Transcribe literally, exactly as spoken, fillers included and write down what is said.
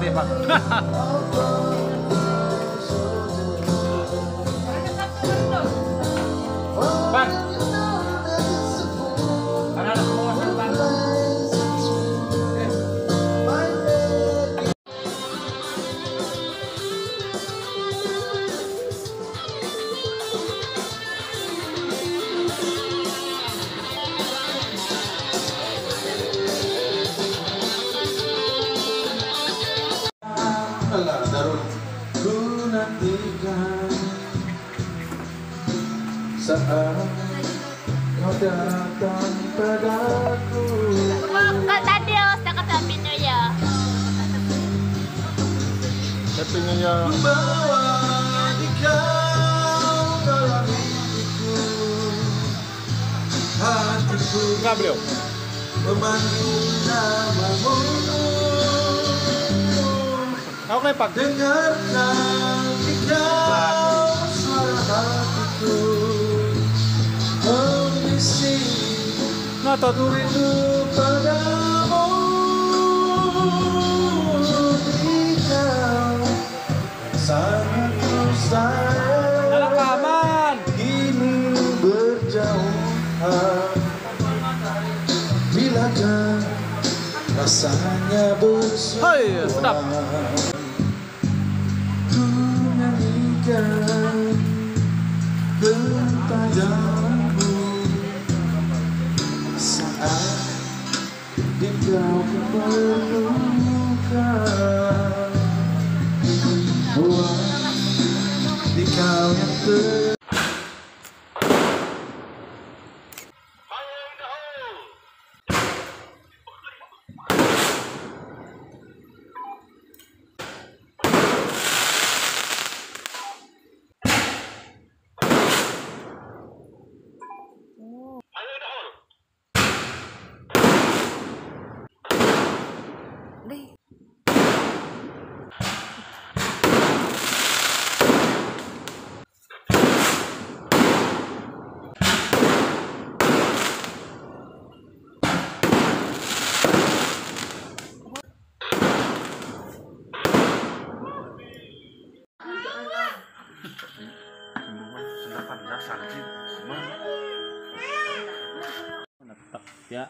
deh Pak. Bang. Ada ada semua Bang. Ku nantikan saat kau datang padaku. Kak tadi ya, setakat Happy New Year. Happy New Year. Bawa di kau dalam hidupku, hatiku Enggak beliau. memanggil namamu. Kau lepak. Dengarkan kau suara hatiku, mengisi Ngotot. rindu padamu. Kau sangat ku sayang, Rekaman. kini berjauhan. Bilakah rasanya bersua? Hai, sedap. Ku nyanyikan kepadamu saat di kau melukan, buat di kau yang ter Deh. Ya.